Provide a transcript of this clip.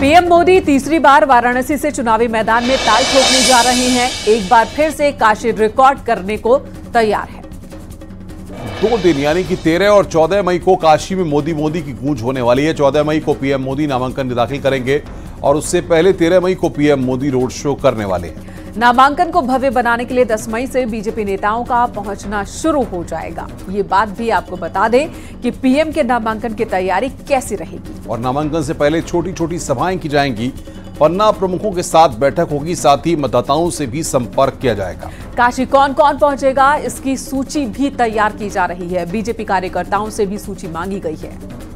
PM Modi तीसरी बार वाराणसी से चुनावी मैदान में ताल ठोकने जा रहे हैं। एक बार फिर से काशी रिकॉर्ड करने को तैयार है। 2 दिन यानी कि 13 और 14 मई को काशी में मोदी मोदी की गूंज होने वाली है। 14 मई को पीएम मोदी नामांकन दाखिल करेंगे और उससे पहले 13 मई को पीएम मोदी रोड शो करने वाले हैं। नामांकन को भव्य बनाने के लिए 10 मई से बीजेपी नेताओं का पहुंचना शुरू हो जाएगा। ये बात भी आपको बता दें कि पीएम के नामांकन की तैयारी कैसी रहेगी। और नामांकन से पहले छोटी छोटी सभाएं की जाएंगी। पन्ना प्रमुखों के साथ बैठक होगी, साथ ही मतदाताओं से भी संपर्क किया जाएगा। काशी कौन कौन पहुंचेगा, इसकी सूची भी तैयार की जा रही है। बीजेपी कार्यकर्ताओं से भी सूची मांगी गई है।